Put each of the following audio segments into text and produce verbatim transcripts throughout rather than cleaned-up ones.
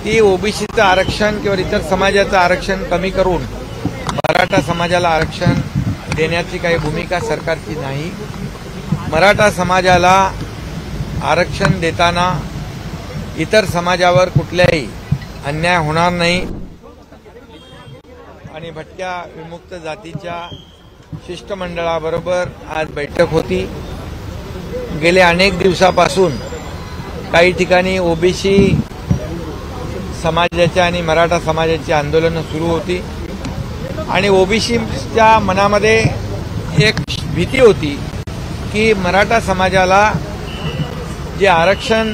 ती ओबीसीचं आरक्षण किंवा इतर समाजाचं आरक्षण कमी करून मराठा समाजाला आरक्षण देण्याची काही भूमिका सरकारची नाही। मराठा समाजाला आरक्षण देताना इतर समाजावर कुठल्याही अन्याय होणार नाही आणि भटक्या विमुक्त जातीच्या शिष्टमंडळाबरोबर आज बैठक होती। गेल्या अनेक दिवसापासून काही ठिकाणी ओबीसी समाजाच्या आणि मराठा समाजाची आंदोलनं सुरू होती आणि ओबीसीच्या मनामध्ये एक भीती होती की मराठा समाजाला जे आरक्षण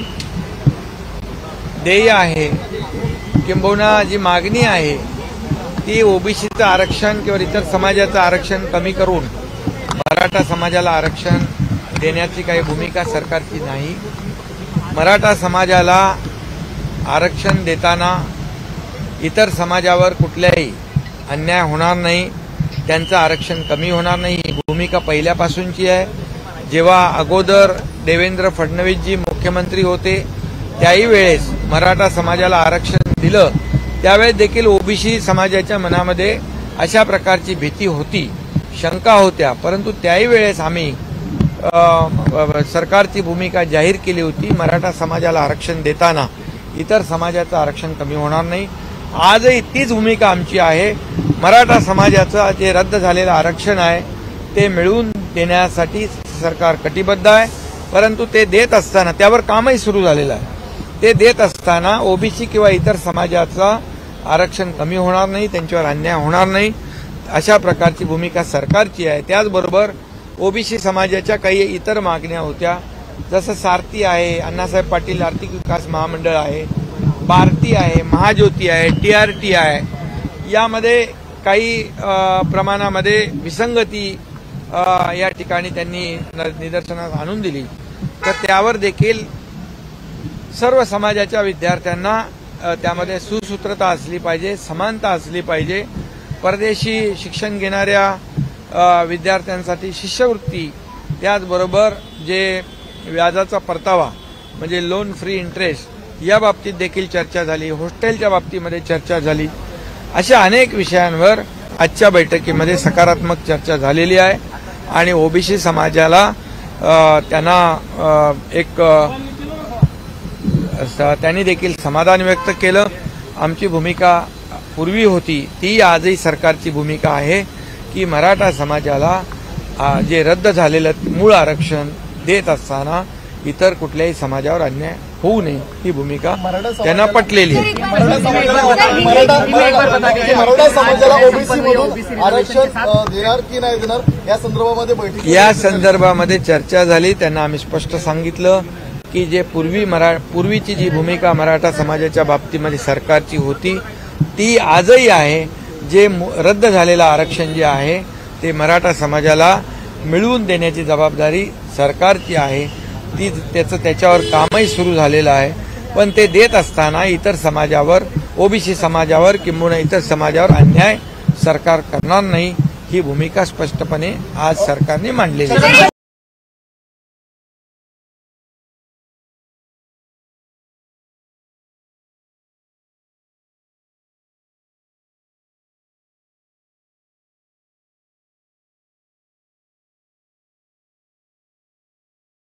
देय आहे किंबहुना जी मागणी आहे ती ओबीसीचं आरक्षण किंवा इतर समाजाचं आरक्षण कमी करून मराठा समाजाला आरक्षण देण्याची काही भूमिका सरकारची नाही। मराठा समाजाला आरक्षण देताना इतर समाजावर कुठल्याही अन्याय होणार नाही, त्यांचं आरक्षण कमी होणार नाही ही भूमिका पहिल्यापासूनची आहे। जेव्हा अगोदर देवेंद्र फडणवीसजी मुख्यमंत्री होते त्याही वेळेस मराठा समाजाला आरक्षण दिलं, त्यावेळेस देखील ओबीसी समाजाच्या मनामध्ये अशा प्रकारची भीती होती, शंका होत्या, परंतु त्याही वेळेस आम्ही सरकारची भूमिका जाहीर केली होती। मराठा समाजाला आरक्षण देताना इतर समाजाचं आरक्षण कमी होणार नाही। आजही तीच भूमिका आमची आहे। मराठा समाजाचं जे रद्द झालेलं आरक्षण आहे ते मिळवून देण्यासाठी सरकार कटिबद्ध आहे, परंतु ते देत असताना त्यावर कामही सुरू झालेलं आहे। ते देत असताना ओबीसी किंवा इतर समाजाचं आरक्षण कमी होणार नाही, त्यांच्यावर अन्याय होणार नाही अशा प्रकारची भूमिका सरकारची आहे। त्याचबरोबर ओबीसी समाजाच्या काही इतर मागण्या होत्या, जसं सारथी आहे, अण्णासाहेब पाटील आर्थिक विकास महामंडळ आहे, भारती आहे, महाज्योती आहे, टीआरटी आहे, यामध्ये काही प्रमाणामध्ये विसंगती या ठिकाणी त्यांनी निदर्शनास आणून दिली, तर त्यावर देखील सर्व समाजाच्या विद्यार्थ्यांना त्यामध्ये सुसूत्रता असली पाहिजे, समानता असली पाहिजे। परदेशी शिक्षण घेणाऱ्या विद्यार्थ्यांसाठी शिष्यवृत्ती, त्याचबरोबर जे व्याजाचा परतावा म्हणजे लोन फ्री इंटरेस्ट या बाबतीत देखील चर्चा झाली, हॉस्टेलच्या बाबतीमध्ये चर्चा झाली, अशा अनेक विषयांवर आजच्या बैठकीमध्ये सकारात्मक चर्चा झालेली आहे आणि ओबीसी समाजाला त्यांना एक त्यांनी देखील समाधान व्यक्त केलं। आमची भूमिका पूर्वी होती ती आजही सरकारची भूमिका आहे की मराठा समाजाला जे रद्द झालेलं मूळ आरक्षण देत असताना इतर कुठल्याही समाजावर अन्याय होऊ नये ही भूमिका त्यांना पटलेली आहे। या संदर्भामध्ये चर्चा झाली, त्यांना आम्ही स्पष्ट सांगितलं की जे पूर्वी मरा पूर्वीची जी भूमिका मराठा समाजाच्या बाबतीमध्ये सरकारची होती ती आजही आहे। जे रद्द झालेलं आरक्षण जे आहे ते मराठा समाजाला मिळवून देण्याची जबाबदारी सरकारची आहे, ती त्याचं त्याच्यावर कामही सुरू झालेलं आहे, पण ते देत असताना इतर समाजावर ओबीसी समाजावर किंबहुना इतर समाजावर अन्याय सरकार करणार नाही ही भूमिका स्पष्टपणे आज सरकारने मांडलेली आहे।